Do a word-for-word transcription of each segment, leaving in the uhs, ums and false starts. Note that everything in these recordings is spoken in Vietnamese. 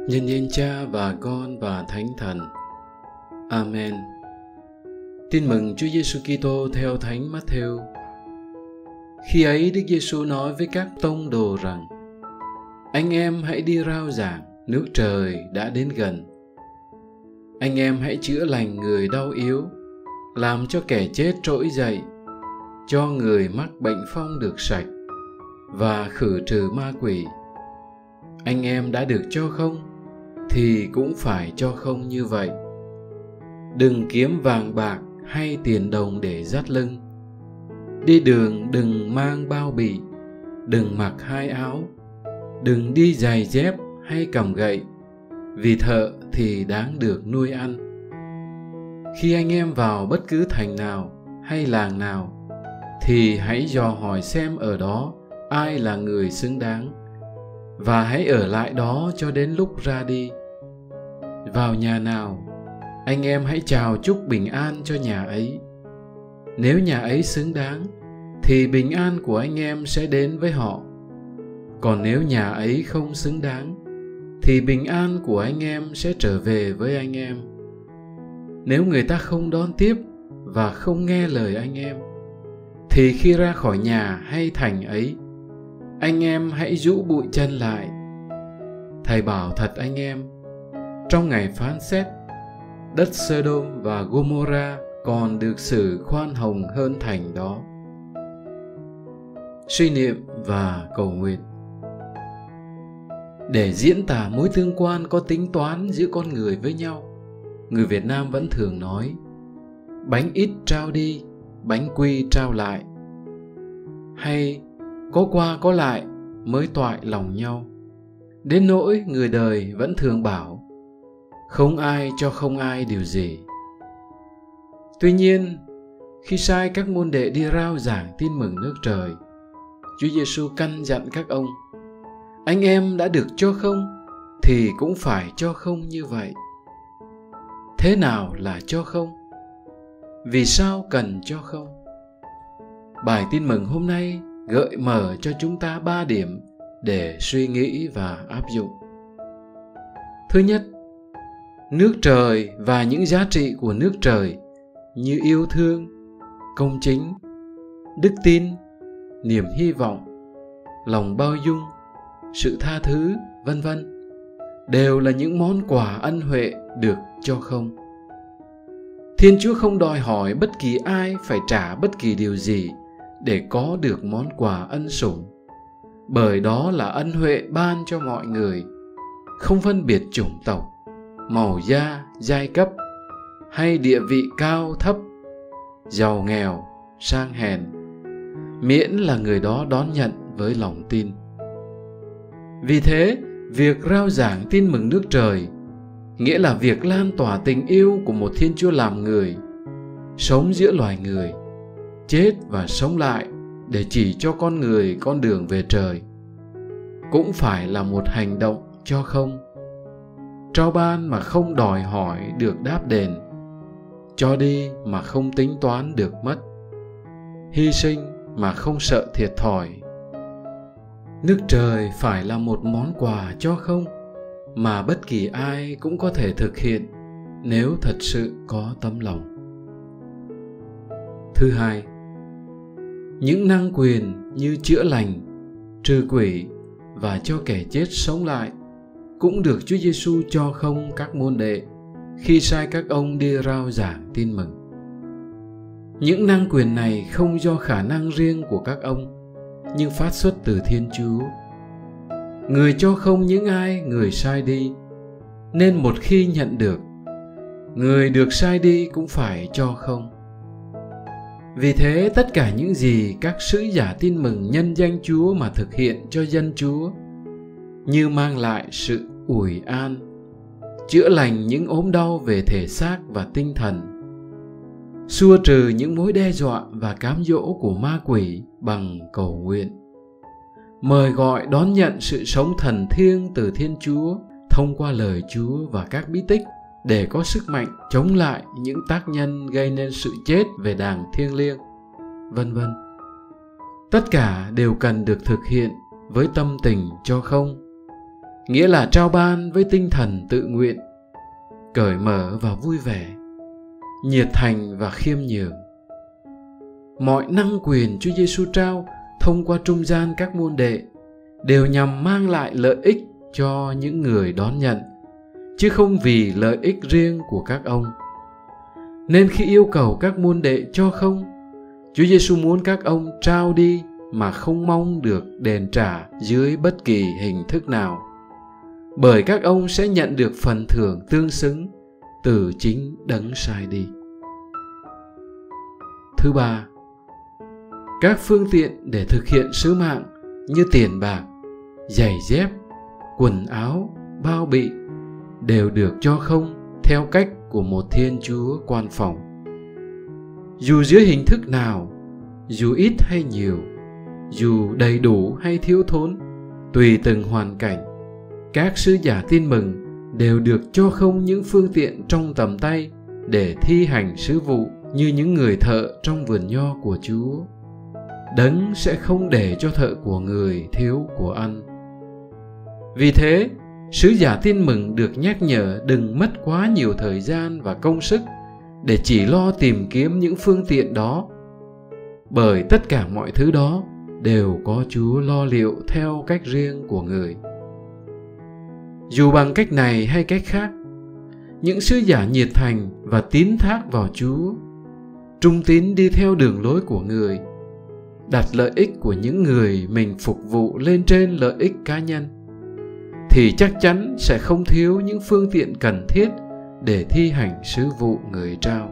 Nhân danh Cha và Con và Thánh Thần. Amen. Tin mừng Chúa Giêsu Kitô theo Thánh Matthew. Khi ấy Đức Giêsu nói với các tông đồ rằng: Anh em hãy đi rao giảng, nước trời đã đến gần. Anh em hãy chữa lành người đau yếu, làm cho kẻ chết trỗi dậy, cho người mắc bệnh phong được sạch, và khử trừ ma quỷ. Anh em đã được cho không, thì cũng phải cho không như vậy. Đừng kiếm vàng bạc hay tiền đồng để dắt lưng. Đi đường đừng mang bao bì, đừng mặc hai áo, đừng đi giày dép hay cầm gậy, vì thợ thì đáng được nuôi ăn. Khi anh em vào bất cứ thành nào hay làng nào, thì hãy dò hỏi xem ở đó ai là người xứng đáng, và hãy ở lại đó cho đến lúc ra đi. Vào nhà nào, anh em hãy chào chúc bình an cho nhà ấy. Nếu nhà ấy xứng đáng, thì bình an của anh em sẽ đến với họ. Còn nếu nhà ấy không xứng đáng, thì bình an của anh em sẽ trở về với anh em. Nếu người ta không đón tiếp và không nghe lời anh em, thì khi ra khỏi nhà hay thành ấy, anh em hãy rũ bụi chân lại. Thầy bảo thật anh em, trong ngày phán xét, đất Sodom và Gomorrah còn được xử khoan hồng hơn thành đó. Suy niệm và cầu nguyện. Để diễn tả mối tương quan có tính toán giữa con người với nhau, người Việt Nam vẫn thường nói: bánh ít trao đi, bánh quy trao lại. Hay có qua có lại mới toại lòng nhau. Đến nỗi người đời vẫn thường bảo: không ai cho không ai điều gì. Tuy nhiên, khi sai các môn đệ đi rao giảng tin mừng nước trời, Chúa Giêsu căn dặn các ông: anh em đã được cho không, thì cũng phải cho không như vậy. Thế nào là cho không? Vì sao cần cho không? Bài tin mừng hôm nay gợi mở cho chúng ta ba điểm để suy nghĩ và áp dụng. Thứ nhất, nước trời và những giá trị của nước trời như yêu thương, công chính, đức tin, niềm hy vọng, lòng bao dung, sự tha thứ, vân vân đều là những món quà ân huệ được cho không. Thiên Chúa không đòi hỏi bất kỳ ai phải trả bất kỳ điều gì để có được món quà ân sủng, bởi đó là ân huệ ban cho mọi người, không phân biệt chủng tộc, màu da, giai cấp hay địa vị cao thấp, giàu nghèo, sang hèn, miễn là người đó đón nhận với lòng tin. Vì thế, việc rao giảng tin mừng nước trời nghĩa là việc lan tỏa tình yêu của một Thiên Chúa làm người, sống giữa loài người, chết và sống lại để chỉ cho con người con đường về trời. Cũng phải là một hành động cho không, trao ban mà không đòi hỏi được đáp đền, cho đi mà không tính toán được mất, hy sinh mà không sợ thiệt thòi. Nước trời phải là một món quà cho không mà bất kỳ ai cũng có thể thực hiện nếu thật sự có tấm lòng. Thứ hai, những năng quyền như chữa lành, trừ quỷ và cho kẻ chết sống lại cũng được Chúa Giêsu cho không các môn đệ khi sai các ông đi rao giảng tin mừng. Những năng quyền này không do khả năng riêng của các ông, nhưng phát xuất từ Thiên Chúa. Người cho không những ai người sai đi, nên một khi nhận được, người được sai đi cũng phải cho không. Vì thế, tất cả những gì các sứ giả tin mừng nhân danh Chúa mà thực hiện cho dân Chúa, như mang lại sự ủi an, chữa lành những ốm đau về thể xác và tinh thần, xua trừ những mối đe dọa và cám dỗ của ma quỷ bằng cầu nguyện, mời gọi đón nhận sự sống thần thiêng từ Thiên Chúa thông qua lời Chúa và các bí tích để có sức mạnh chống lại những tác nhân gây nên sự chết về đàng thiêng liêng, vân vân. Tất cả đều cần được thực hiện với tâm tình cho không, nghĩa là trao ban với tinh thần tự nguyện, cởi mở và vui vẻ, nhiệt thành và khiêm nhường. Mọi năng quyền Chúa Giêsu trao thông qua trung gian các môn đệ đều nhằm mang lại lợi ích cho những người đón nhận, chứ không vì lợi ích riêng của các ông. Nên khi yêu cầu các môn đệ cho không, Chúa Giêsu muốn các ông trao đi mà không mong được đền trả dưới bất kỳ hình thức nào, bởi các ông sẽ nhận được phần thưởng tương xứng từ chính Đấng sai đi. Thứ ba, các phương tiện để thực hiện sứ mạng như tiền bạc, giày dép, quần áo, bao bị đều được cho không theo cách của một Thiên Chúa quan phòng. Dù dưới hình thức nào, dù ít hay nhiều, dù đầy đủ hay thiếu thốn, tùy từng hoàn cảnh, các sứ giả tin mừng đều được cho không những phương tiện trong tầm tay để thi hành sứ vụ như những người thợ trong vườn nho của Chúa. Đấng sẽ không để cho thợ của người thiếu của ăn. Vì thế, sứ giả tin mừng được nhắc nhở đừng mất quá nhiều thời gian và công sức để chỉ lo tìm kiếm những phương tiện đó, bởi tất cả mọi thứ đó đều có Chúa lo liệu theo cách riêng của người. Dù bằng cách này hay cách khác, những sứ giả nhiệt thành và tín thác vào Chúa, trung tín đi theo đường lối của người, đặt lợi ích của những người mình phục vụ lên trên lợi ích cá nhân, thì chắc chắn sẽ không thiếu những phương tiện cần thiết để thi hành sứ vụ người trao.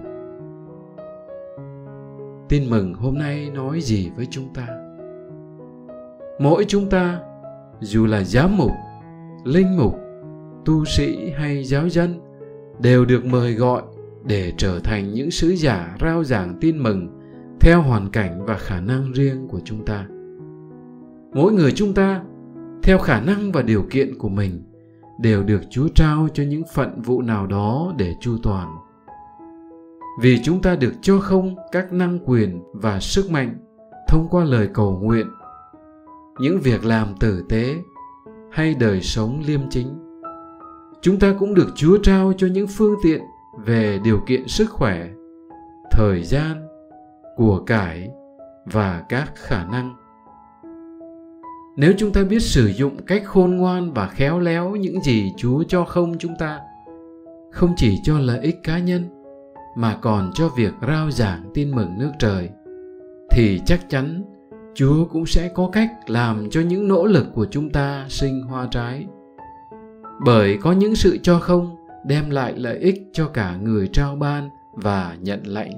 Tin mừng hôm nay nói gì với chúng ta? Mỗi chúng ta, dù là giám mục, linh mục, tu sĩ hay giáo dân, đều được mời gọi để trở thành những sứ giả rao giảng tin mừng theo hoàn cảnh và khả năng riêng của chúng ta. Mỗi người chúng ta, theo khả năng và điều kiện của mình, đều được Chúa trao cho những phận vụ nào đó để chu toàn. Vì chúng ta được cho không các năng quyền và sức mạnh thông qua lời cầu nguyện, những việc làm tử tế hay đời sống liêm chính. Chúng ta cũng được Chúa trao cho những phương tiện về điều kiện sức khỏe, thời gian, của cải và các khả năng. Nếu chúng ta biết sử dụng cách khôn ngoan và khéo léo những gì Chúa cho không chúng ta, không chỉ cho lợi ích cá nhân mà còn cho việc rao giảng tin mừng nước trời, thì chắc chắn Chúa cũng sẽ có cách làm cho những nỗ lực của chúng ta sinh hoa trái. Bởi có những sự cho không đem lại lợi ích cho cả người trao ban và nhận lãnh.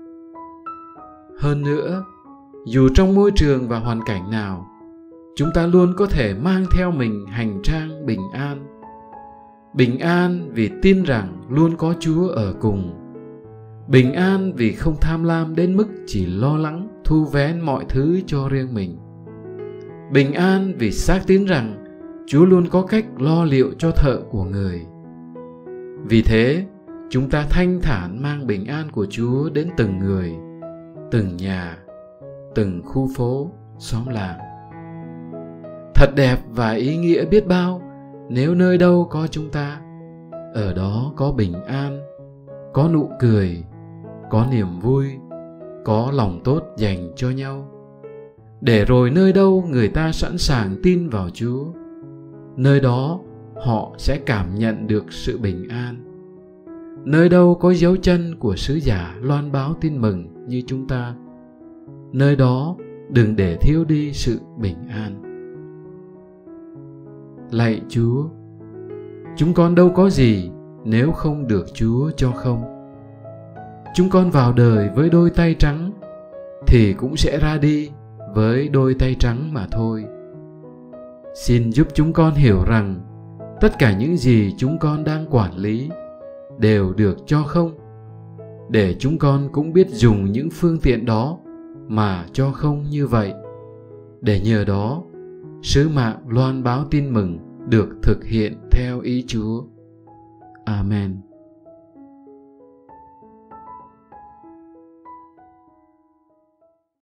Hơn nữa, dù trong môi trường và hoàn cảnh nào, chúng ta luôn có thể mang theo mình hành trang bình an. Bình an vì tin rằng luôn có Chúa ở cùng. Bình an vì không tham lam đến mức chỉ lo lắng thu vén mọi thứ cho riêng mình. Bình an vì xác tín rằng Chúa luôn có cách lo liệu cho thợ của người. Vì thế, chúng ta thanh thản mang bình an của Chúa đến từng người, từng nhà, từng khu phố, xóm làng. Thật đẹp và ý nghĩa biết bao nếu nơi đâu có chúng ta, ở đó có bình an, có nụ cười, có niềm vui, có lòng tốt dành cho nhau. Để rồi nơi đâu người ta sẵn sàng tin vào Chúa, nơi đó họ sẽ cảm nhận được sự bình an. Nơi đâu có dấu chân của sứ giả loan báo tin mừng như chúng ta, nơi đó đừng để thiếu đi sự bình an. Lạy Chúa, chúng con đâu có gì nếu không được Chúa cho không. Chúng con vào đời với đôi tay trắng thì cũng sẽ ra đi với đôi tay trắng mà thôi. Xin giúp chúng con hiểu rằng tất cả những gì chúng con đang quản lý đều được cho không, để chúng con cũng biết dùng những phương tiện đó mà cho không như vậy, để nhờ đó sứ mạng loan báo tin mừng được thực hiện theo ý Chúa. Amen.